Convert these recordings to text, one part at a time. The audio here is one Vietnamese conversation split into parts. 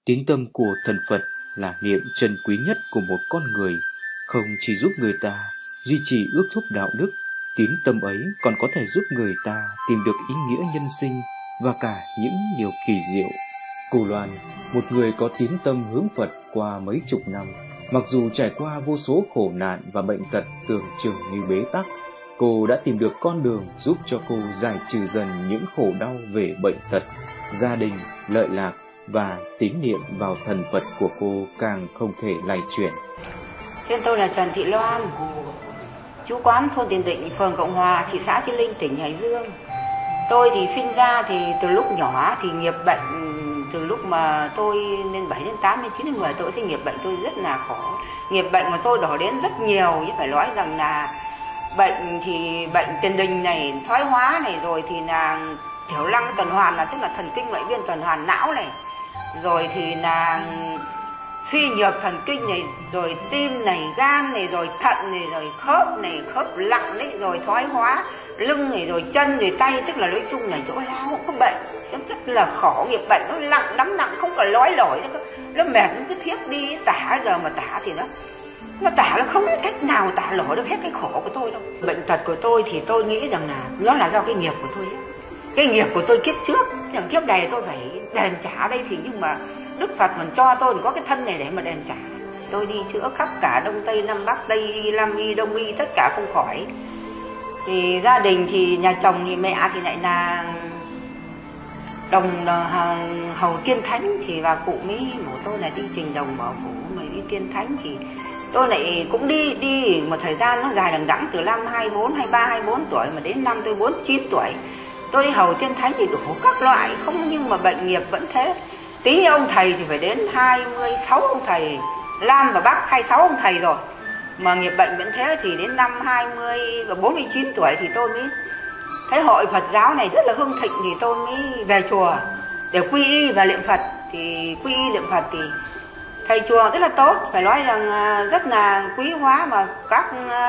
Tín tâm của thần Phật là niệm trân quý nhất của một con người, không chỉ giúp người ta duy trì ước thúc đạo đức, tín tâm ấy còn có thể giúp người ta tìm được ý nghĩa nhân sinh và cả những điều kỳ diệu. Cô Loan, một người có tín tâm hướng Phật qua mấy chục năm, mặc dù trải qua vô số khổ nạn và bệnh tật tưởng chừng như bế tắc, cô đã tìm được con đường giúp cho cô giải trừ dần những khổ đau về bệnh tật, gia đình, lợi lạc, và tín niệm vào thần Phật của cô càng không thể lay chuyển. Tên tôi là Trần Thị Loan, trú quán thôn Tiền Định, phường Cộng Hòa, thị xã Chí Linh, tỉnh Hải Dương. Tôi thì sinh ra thì từ lúc nhỏ thì nghiệp bệnh, từ lúc mà tôi lên 7 đến 8 đến 9 đến 10 tuổi thì nghiệp bệnh tôi rất là khổ. Nghiệp bệnh mà tôi đổ đến rất nhiều, chứ phải nói rằng là bệnh thì bệnh tiền đình này, thoái hóa này, rồi thì là thiểu năng tuần hoàn, là tức là thần kinh ngoại biên tuần hoàn não này, rồi thì là suy nhược thần kinh này, rồi tim này, gan này, rồi thận này, khớp lặng đấy, rồi thoái hóa lưng này, rồi chân, rồi tay, tức là nói chung là chỗ nào cũng có bệnh. Nó rất là khổ, nghiệp bệnh nó nặng lắm, nặng không có nói nổi nữa, nó mệt, nó cứ thiếp đi tả, giờ mà tả thì nó tả, nó không có cách nào tả nổi được hết cái khổ của tôi đâu. Bệnh tật của tôi thì tôi nghĩ rằng là nó là do cái nghiệp của tôi ấy. Cái nghiệp của tôi kiếp trước, rằng kiếp này tôi phải đền trả đây, thì nhưng mà Đức Phật còn cho tôi có cái thân này để mà đền trả. Tôi đi chữa khắp cả Đông Tây Nam Bắc, Tây y, Nam y, Đông y, tất cả không khỏi. Thì gia đình thì nhà chồng thì mẹ thì lại là đồng hầu tiên thánh, thì bà cụ mới bảo tôi là đi trình đồng bảo phủ mày đi tiên thánh. Thì tôi lại cũng đi một thời gian nó dài đằng đẵng, từ năm 24, 23, 24 tuổi mà đến năm tôi 49 tuổi. Tôi đi hầu tiên thánh thì đủ các loại, không, nhưng mà bệnh nghiệp vẫn thế. Tí ông thầy thì phải đến 26 ông thầy, Lan và Bắc 26 ông thầy rồi, mà nghiệp bệnh vẫn thế. Thì đến năm 20 và 49 tuổi thì tôi mới thấy hội Phật giáo này rất là hưng thịnh, thì tôi mới về chùa để quy y và niệm Phật. Thì quy y niệm Phật thì thầy chùa rất là tốt, phải nói rằng rất là quý hóa, mà các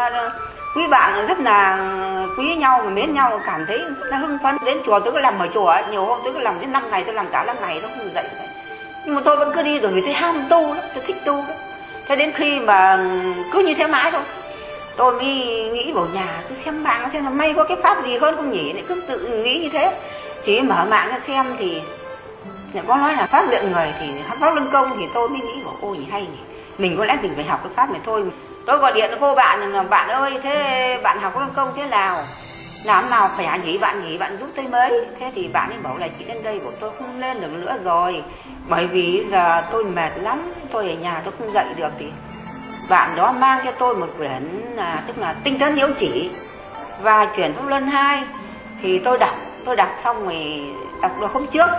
quý bạn rất là quý nhau và mến nhau, cảm thấy rất là hưng phấn. Đến chùa tôi cứ làm ở chùa, nhiều hôm tôi cứ làm đến 5 ngày, tôi làm cả 5 ngày tôi không dậy đấy. Nhưng mà tôi vẫn cứ đi, bởi vì tôi ham tu lắm, tôi thích tu lắm. Thế đến khi mà cứ như thế mãi thôi, tôi mới nghĩ bảo nhà cứ xem mạng xem là may có cái pháp gì hơn không nhỉ, lại cứ tự nghĩ như thế. Thì mở mạng ra xem thì có nói là pháp luyện người, thì pháp luân công, thì tôi mới nghĩ bảo ôi hay nhỉ, mình có lẽ mình phải học cái pháp này thôi. Tôi gọi điện cho cô bạn là bạn ơi, thế bạn học luân công thế nào, làm nào khỏe nhỉ, bạn giúp tôi mấy. Thế thì bạn ấy bảo là chị lên đây, bảo tôi không lên được nữa rồi, bởi vì giờ tôi mệt lắm, tôi ở nhà tôi không dậy được. Thì bạn đó mang cho tôi một quyển tức là Tinh tấn nhiễu chỉ và chuyển pháp luân 2. Thì tôi đọc xong rồi đọc được hôm trước,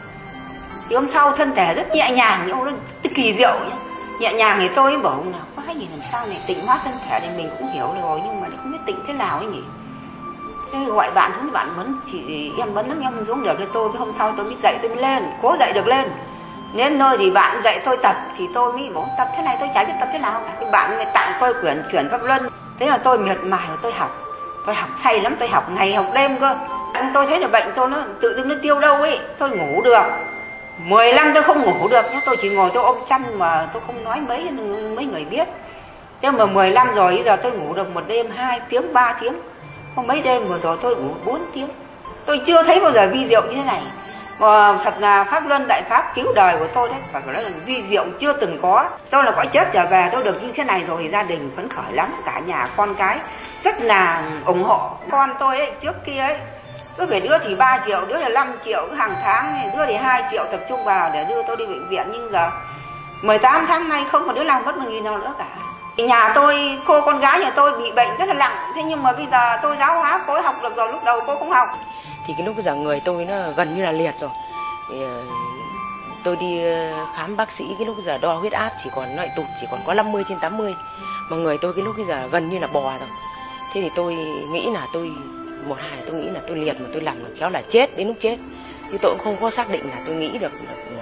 thì hôm sau thân thể rất nhẹ nhàng, nhưng nó kỳ diệu nhá, nhẹ nhàng. Thì tôi bảo là quá gì, làm sao này tịnh hóa thân thể thì mình cũng hiểu rồi, nhưng mà không biết tịnh thế nào ấy nhỉ. Thế gọi bạn xuống, bạn vẫn chị em vẫn lắm, em xuống được. Cái tôi hôm sau tôi mới dậy, tôi mới lên, cố dậy được lên. Đến nơi thì bạn dạy tôi tập, thì tôi mới bảo tập thế này tôi chả biết tập thế nào cả. Cái bạn mới tặng tôi quyển chuyển pháp luân. Thế là tôi miệt mài, tôi học say lắm, tôi học ngày học đêm cơ. Tôi thấy là bệnh tôi nó tự dưng nó tiêu đâu ấy, tôi ngủ được. 10 năm tôi không ngủ được nhá, tôi chỉ ngồi tôi ôm chăn mà tôi không nói mấy người biết. Thế mà 10 năm rồi, bây giờ tôi ngủ được một đêm 2 tiếng, 3 tiếng. Không mấy đêm vừa rồi tôi ngủ 4 tiếng. Tôi chưa thấy bao giờ vi diệu như thế này. Mà thật là pháp luân đại pháp cứu đời của tôi đấy, phải nói là vi diệu chưa từng có. Tôi là cõi chết trở về, tôi được như thế này rồi thì gia đình phấn khởi lắm, cả nhà con cái rất là ủng hộ. Con tôi ấy, trước kia ấy, cứ phải đứa thì 3 triệu, đứa là 5 triệu hàng tháng, đứa thì 2 triệu tập trung vào để đưa tôi đi bệnh viện. Nhưng giờ 18 tháng nay không có đứa nào mất 1.000 nào nữa cả. Nhà tôi, cô con gái nhà tôi bị bệnh rất là nặng, thế nhưng mà bây giờ tôi giáo hóa cô ấy học được rồi, lúc đầu cô không học. Thì cái lúc bây giờ người tôi nó gần như là liệt rồi. Thì tôi đi khám bác sĩ, cái lúc bây giờ đo huyết áp chỉ còn loại tụt, chỉ còn có 50/80. Mà người tôi cái lúc bây giờ gần như là bò rồi. Thế thì tôi nghĩ là tôi nghĩ là tôi liệt mà tôi làm khéo là chết đến lúc chết. Thì tôi cũng không có xác định là tôi nghĩ được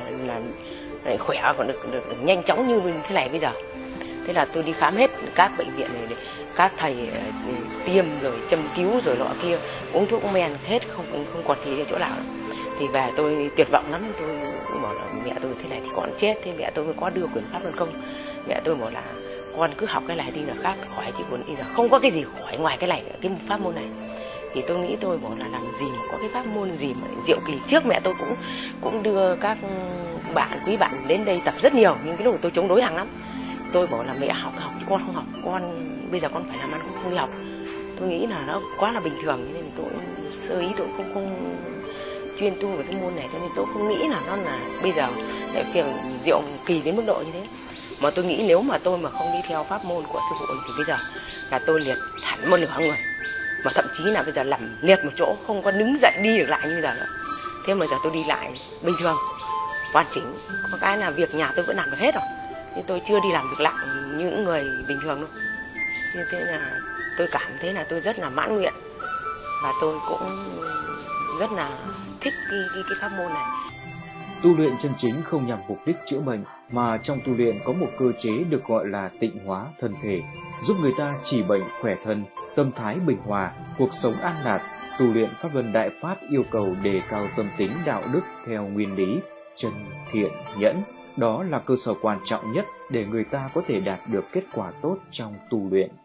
là khỏe còn được nhanh chóng như thế này bây giờ. Thế là tôi đi khám hết các bệnh viện này, các thầy tiêm rồi châm cứu rồi nọ kia, uống thuốc uống men hết, không còn gì ở chỗ nào. Thì về tôi tuyệt vọng lắm, tôi bảo là mẹ tôi thế này thì con chết. Thế mẹ tôi mới có đưa quyền pháp luân công. Mẹ tôi bảo là con cứ học cái này đi là khác khỏi, chứ còn bây giờ không có cái gì khỏi ngoài cái này, cái pháp môn này. Thì tôi nghĩ tôi bảo là làm gì mà có cái pháp môn gì mà diệu kỳ. Trước mẹ tôi cũng đưa các quý bạn đến đây tập rất nhiều, nhưng cái lúc tôi chống đối hàng lắm. Tôi bảo là mẹ học chứ con không học, con bây giờ con phải làm ăn, con không đi học. Tôi nghĩ là nó quá là bình thường, nên tôi sơ ý tôi không chuyên tu về cái môn này, cho nên tôi không nghĩ là nó là bây giờ lại kiểu diệu kỳ đến mức độ như thế. Mà tôi nghĩ nếu mà tôi mà không đi theo pháp môn của sư phụ thì bây giờ là tôi liệt hẳn một nửa người, mà thậm chí là bây giờ nằm liệt một chỗ, không có đứng dậy đi được lại như bây giờ nữa. Thế mà giờ tôi đi lại bình thường, hoàn chỉnh, có cái là việc nhà tôi vẫn làm được hết rồi, nhưng tôi chưa đi làm việc lại như những người bình thường đâu. Như thế là tôi cảm thấy là tôi rất là mãn nguyện, và tôi cũng rất là thích cái pháp môn này. Tu luyện chân chính không nhằm mục đích chữa bệnh, mà trong tu luyện có một cơ chế được gọi là tịnh hóa thân thể, giúp người ta trị bệnh khỏe thân, tâm thái bình hòa, cuộc sống an lạc. Tu luyện pháp luân đại pháp yêu cầu đề cao tâm tính đạo đức theo nguyên lý chân thiện nhẫn. Đó là cơ sở quan trọng nhất để người ta có thể đạt được kết quả tốt trong tu luyện.